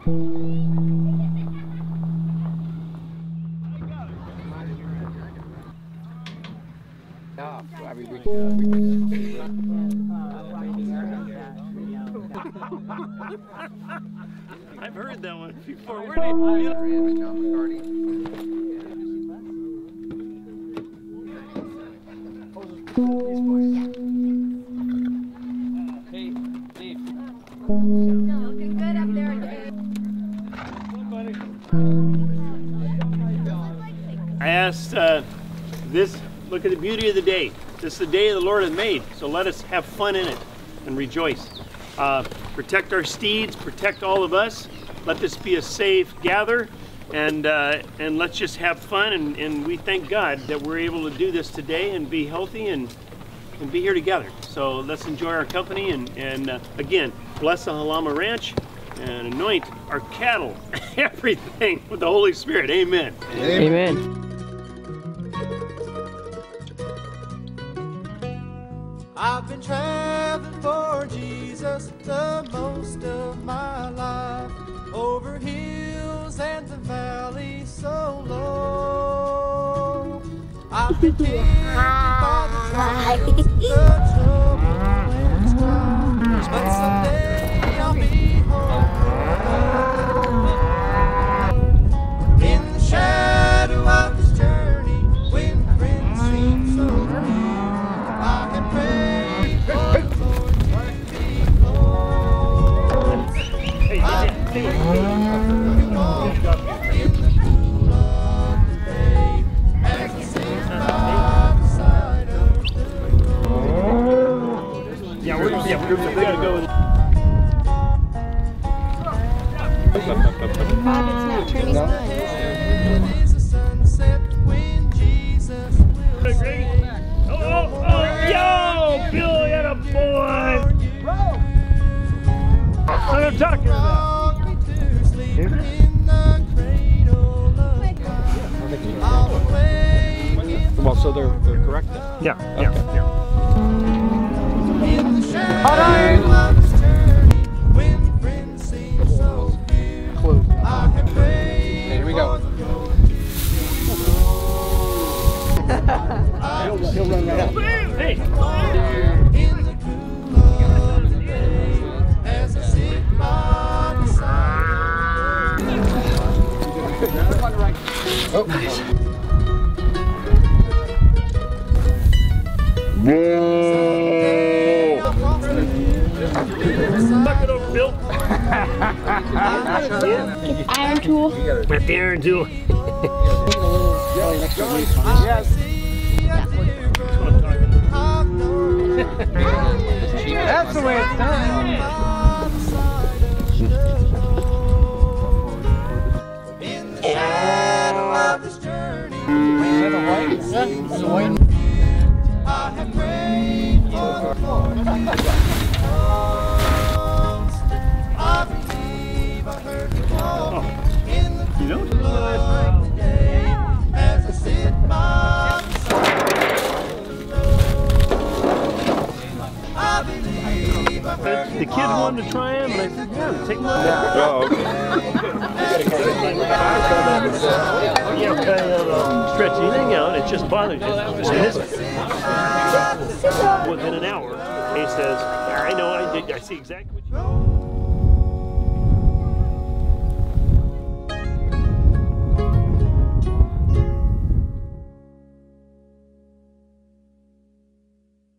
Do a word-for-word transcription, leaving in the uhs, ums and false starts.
I mean, we, uh, we I've heard that one before. Where did Hey, Steve. Looking good up there, Dave. I asked uh, this, look at the beauty of the day. This is the day the Lord has made, so let us have fun in it and rejoice. Uh, protect our steeds, protect all of us. Let this be a safe gather, and uh, and let's just have fun, and, and we thank God that we're able to do this today and be healthy and and be here together. So let's enjoy our company, and, and uh, again, bless the Jalama Ranch and anoint our cattle, everything with the Holy Spirit. Amen. Amen. Amen. I've been traveling for Jesus the most of my life, over hills and the valleys so low. I've been taken by the trials, the trouble and strife, but someday I'll be home. In the shadow of this journey, when friends seem so near, I can pray for the Lord to be close. I can feel you walk in the cool of the day as I sit by the side of the road. Yeah, we're, yeah, we're, we gotta go. Bob, it's not turning No. good. There is a sunset when Jesus will say, Oh, oh, oh, yo, Billy, and a boy. That's what I'm talking about. rock me to sleep in the cradle of God. I'll awake Well, so they're, they're correct then? Yeah, yeah, yeah. in the shadow of this journey, when friends seem so few, Close. I can pray. Here we go. He'll, he'll run right out. Hey, In the cool of the day, as I sit by the side of the road. Oh, nice. Buck it up, Bill. Get the iron tool. At the iron tool. Yes. That's the way it's done. In the shadow of this journey, Is that a white? when That's a white. I have prayed for the Lord to be close. I believe I heard the call in the You know? cool of the day as I sit by the side of the road. I believe I heard The kids wanted to try him, and I said, yeah, take them on. Oh, okay. Yeah, kind of uh, stretch anything out, it just bothers you. Just miss it. Within an hour, he says, I know, I, did, I see exactly what you